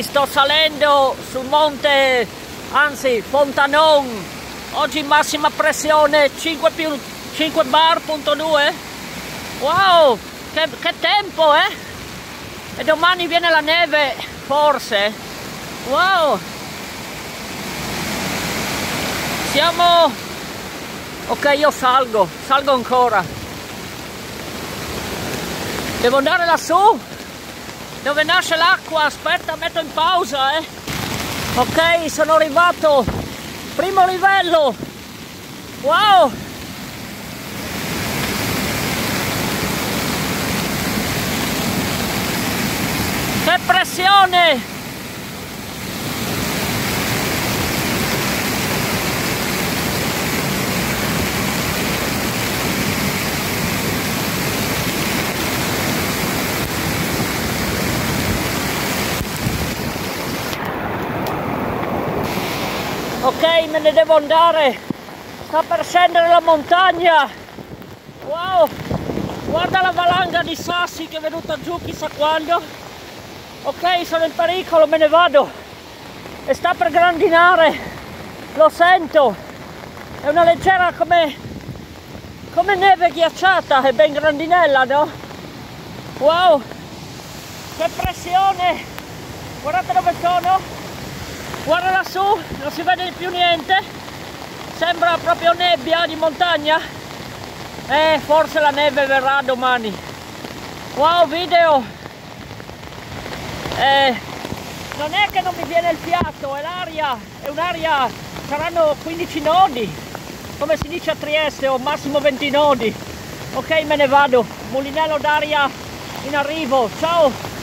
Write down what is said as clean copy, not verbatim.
sto salendo sul monte, anzi Fontanon. Oggi massima pressione 5 bar.2. Wow, che tempo, E domani viene la neve, forse. Wow. Siamo... Ok, io salgo ancora. Devo andare lassù, dove nasce l'acqua. Aspetta, metto in pausa, Ok, sono arrivato. Primo livello. Wow. Che pressione! Ok, me ne devo andare. Sta per scendere la montagna. Wow, guarda la valanga di sassi che è venuta giù chissà quando. Ok, sono in pericolo, me ne vado. E sta per grandinare. Lo sento. È una leggera come neve ghiacciata. È ben grandinella, no? Wow, che pressione. Guardate dove sono. Guarda lassù, non si vede più niente. Sembra proprio nebbia di montagna. Forse la neve verrà domani. Wow, video. Non è che non mi viene il fiato, è un'aria, saranno 15 nodi, come si dice a Trieste, o massimo 20 nodi. Ok, me ne vado. Mulinello d'aria in arrivo. Ciao.